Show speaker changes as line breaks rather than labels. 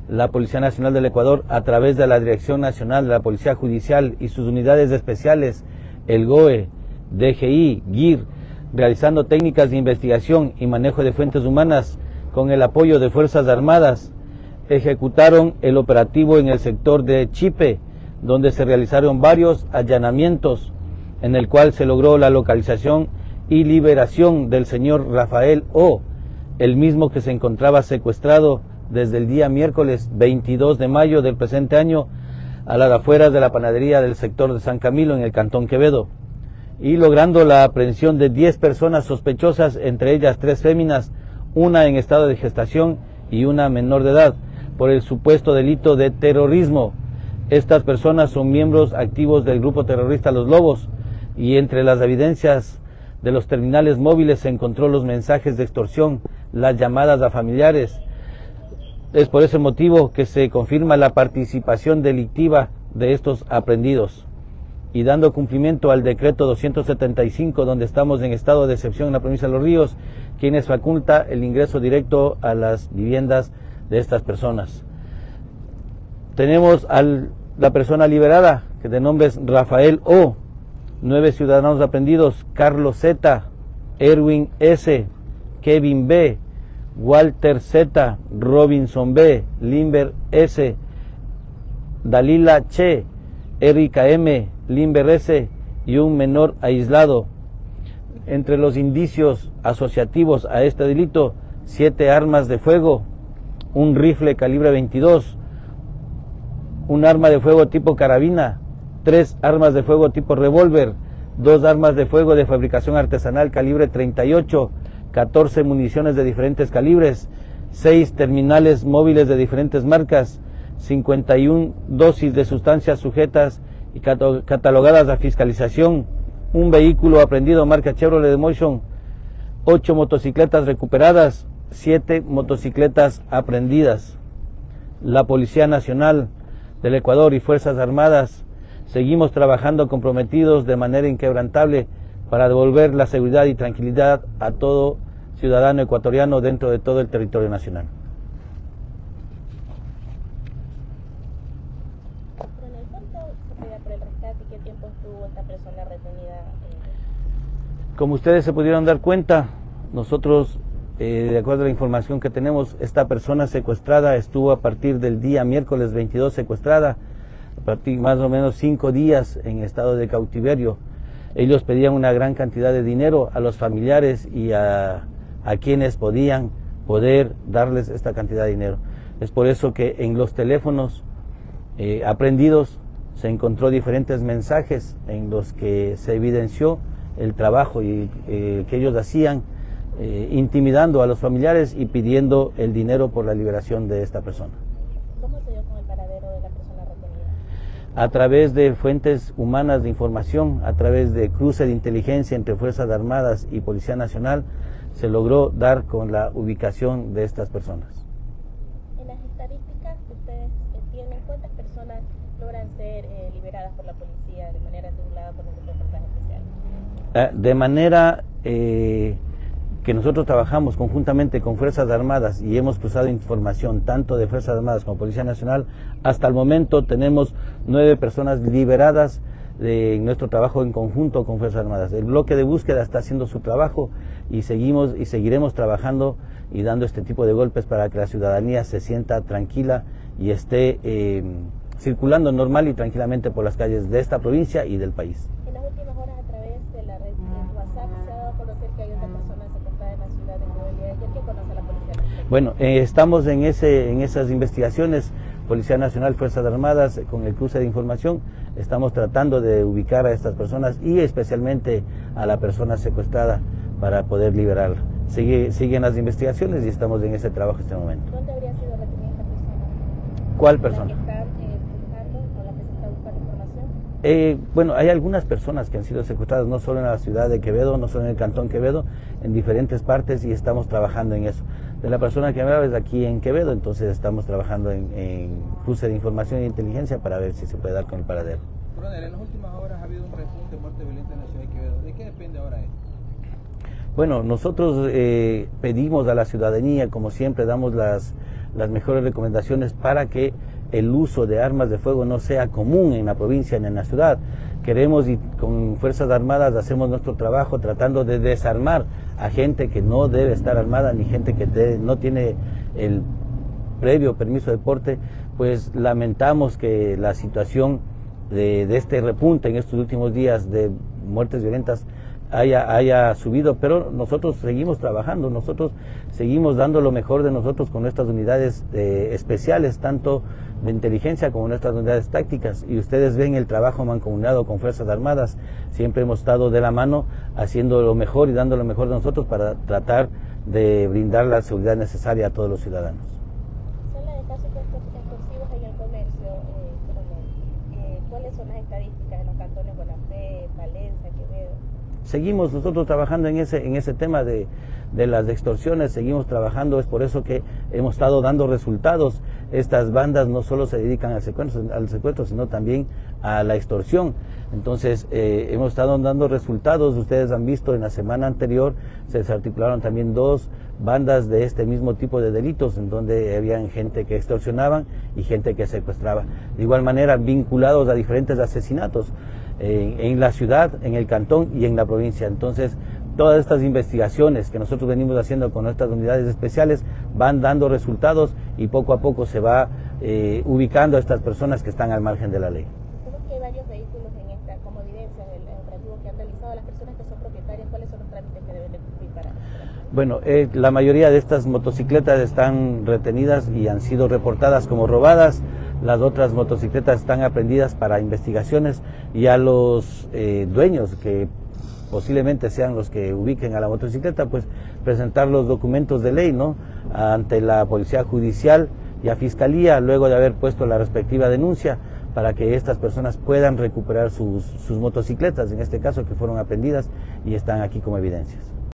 la Policía Nacional del Ecuador, a través de la Dirección Nacional de la Policía Judicial y sus unidades especiales, el GOE, DGI, GIR, realizando técnicas de investigación y manejo de fuentes humanas con el apoyo de Fuerzas Armadas, ejecutaron el operativo en el sector de Chipe, donde se realizaron varios allanamientos, en el cual se logró la localización y liberación del señor Rafael O., el mismo que se encontraba secuestrado desde el día miércoles 22 de mayo del presente año a las afueras de la panadería del sector de San Camilo en el Cantón Quevedo, y logrando la aprehensión de 10 personas sospechosas, entre ellas 3 féminas, una en estado de gestación y una menor de edad, por el supuesto delito de terrorismo. Estas personas son miembros activos del grupo terrorista Los Lobos, y entre las evidencias de los terminales móviles se encontró los mensajes de extorsión, las llamadas a familiares. Es por ese motivo que se confirma la participación delictiva de estos aprehendidos. Y dando cumplimiento al decreto 275, donde estamos en estado de excepción en la provincia de Los Ríos, quienes faculta el ingreso directo a las viviendas de estas personas. Tenemos a la persona liberada, que de nombre es Rafael O., 9 ciudadanos aprehendidos: Carlos Z., Erwin S., Kevin B., Walter Z., Robinson B., Limber S., Dalila Che, Erika M., Limber S. y un menor aislado. Entre los indicios asociativos a este delito, 7 armas de fuego, un rifle calibre 22, un arma de fuego tipo carabina, 3 armas de fuego tipo revólver, 2 armas de fuego de fabricación artesanal calibre 38, 14 municiones de diferentes calibres, 6 terminales móviles de diferentes marcas, 51 dosis de sustancias sujetas y catalogadas a fiscalización, un vehículo aprehendido marca Chevrolet Motion, 8 motocicletas recuperadas, 7 motocicletas aprehendidas. La Policía Nacional del Ecuador y Fuerzas Armadas seguimos trabajando comprometidos de manera inquebrantable para devolver la seguridad y tranquilidad a todo ciudadano ecuatoriano dentro de todo el territorio nacional.
¿Qué tiempo estuvo esta persona retenida?
Como ustedes se pudieron dar cuenta, nosotros, de acuerdo a la información que tenemos, esta persona secuestrada estuvo a partir del día miércoles 22 secuestrada, a partir más o menos 5 días en estado de cautiverio. Ellos pedían una gran cantidad de dinero a los familiares y a quienes podían darles esta cantidad de dinero. Es por eso que en los teléfonos aprehendidos se encontró diferentes mensajes en los que se evidenció el trabajo que ellos hacían, intimidando a los familiares y pidiendo el dinero por la liberación de esta persona.
¿Cómo se dio con el paradero de la persona retenida?
A través de fuentes humanas de información, a través de cruce de inteligencia entre Fuerzas Armadas y Policía Nacional, se logró dar con la ubicación de estas personas.
En las estadísticas que ustedes tienen, ¿cuántas personas logran ser liberadas por la policía de manera asegurada por los reportajes especiales?
De manera que nosotros trabajamos conjuntamente con Fuerzas Armadas y hemos cruzado información tanto de Fuerzas Armadas como Policía Nacional, hasta el momento tenemos 9 personas liberadas de nuestro trabajo en conjunto con Fuerzas Armadas. El bloque de búsqueda está haciendo su trabajo y seguiremos trabajando y dando este tipo de golpes para que la ciudadanía se sienta tranquila y esté circulando normal y tranquilamente por las calles de esta provincia y del país.
En las últimas horas, a través de la red WhatsApp, se ha dado a conocer que hay otra persona secuestrada en la ciudad de Morelia. ¿Quién conoce a la policía?
Bueno, estamos en esas investigaciones, Policía Nacional, Fuerzas Armadas, con el cruce de información, estamos tratando de ubicar a estas personas y especialmente a la persona secuestrada para poder liberarla. Siguen las investigaciones y estamos en ese trabajo en este momento.
¿Dónde habría sido retenida esta persona?
¿Cuál persona?
¿La que está buscando o la que se está buscando información?
Bueno, hay algunas personas que han sido secuestradas, no solo en la ciudad de Quevedo, no solo en el Cantón Quevedo, en diferentes partes, y estamos trabajando en eso. De la persona que me habla es aquí en Quevedo, entonces estamos trabajando en cruce de información e inteligencia para ver si se puede dar con el paradero.
Coronel, en las últimas horas ha habido un repunte de muerte violenta en la ciudad de Quevedo. ¿De qué depende ahora esto?
Bueno, nosotros pedimos a la ciudadanía, como siempre, damos las mejores recomendaciones para que el uso de armas de fuego no sea común en la provincia ni en la ciudad. Queremos, y con Fuerzas Armadas hacemos nuestro trabajo tratando de desarmar a gente que no debe estar armada, ni gente que no tiene el previo permiso de porte. Pues lamentamos que la situación de este repunte en estos últimos días de muertes violentas haya subido, pero nosotros seguimos trabajando, nosotros seguimos dando lo mejor de nosotros con nuestras unidades especiales, tanto de inteligencia como nuestras unidades tácticas, y ustedes ven el trabajo mancomunado con Fuerzas Armadas. Siempre hemos estado de la mano haciendo lo mejor y dando lo mejor de nosotros para tratar de brindar la seguridad necesaria a todos los ciudadanos.
Se habla de casos extorsivos en el comercio, ¿cuáles son las estadísticas en los cantones Bonafé, Palencia, Quevedo?
Seguimos nosotros trabajando en ese tema de las extorsiones, seguimos trabajando, es por eso que hemos estado dando resultados. Estas bandas no solo se dedican al secuestro, sino también a la extorsión. Entonces hemos estado dando resultados. Ustedes han visto en la semana anterior se desarticularon también 2 bandas de este mismo tipo de delitos, en donde habían gente que extorsionaban y gente que secuestraba. De igual manera vinculados a diferentes asesinatos en la ciudad, en el cantón y en la provincia. Entonces, todas estas investigaciones que nosotros venimos haciendo con nuestras unidades especiales van dando resultados, y poco a poco se va ubicando a estas personas que están al margen de la ley.
Creo que hay varios vehículos en esta, como evidencia del operativo que han realizado. Las personas que son propietarias, ¿cuáles son los trámites que deben de cumplir para?
Bueno, la mayoría de estas motocicletas están retenidas y han sido reportadas como robadas. Las otras motocicletas están aprehendidas para investigaciones, y a los dueños, que posiblemente sean los que ubiquen a la motocicleta, pues presentar los documentos de ley, ¿no?, ante la Policía Judicial y a Fiscalía, luego de haber puesto la respectiva denuncia, para que estas personas puedan recuperar sus motocicletas, en este caso, que fueron aprehendidas y están aquí como evidencias.